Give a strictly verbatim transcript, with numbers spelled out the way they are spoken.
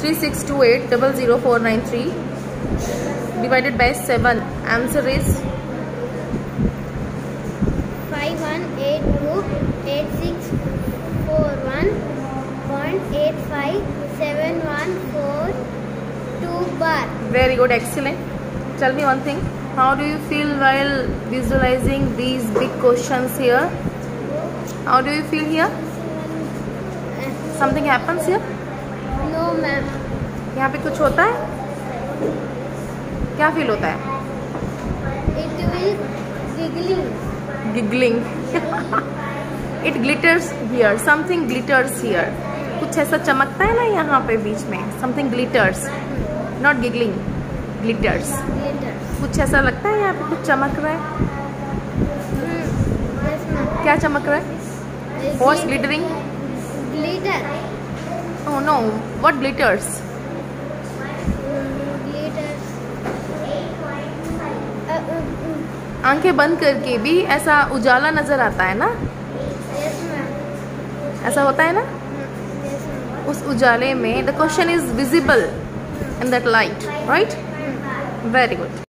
three six two eight zero zero four nine three divided by seven. Answer is five one eight two eight six four one point eight five seven one four two bar. Very good, excellent. Tell me one thing. How do you feel while visualizing these big questions here? How do you feel here? Something happens here? No ma'am. यहाँ पे कुछ होता है? क्या feel होता है? It will giggling. Giggling. It glitters here. Something glitters here. कुछ ऐसा चमकता है ना यहाँ पे बीच में. Something glitters. Not giggling. Glitters. Glitters. कुछ ऐसा लगता है यहाँ पे कुछ चमक रहा है. Yes ma'am. क्या चमक रहा है? What's glittering? Glitter. Oh no. What glitters? Glitters. Uh, uh, uh. आंखें बंद करके भी ऐसा उजाला नजर आता है ना. Yes ma'am. ऐसा होता है ना. Yes ma'am. उस उजाले में the question is visible in that light, right? Very good.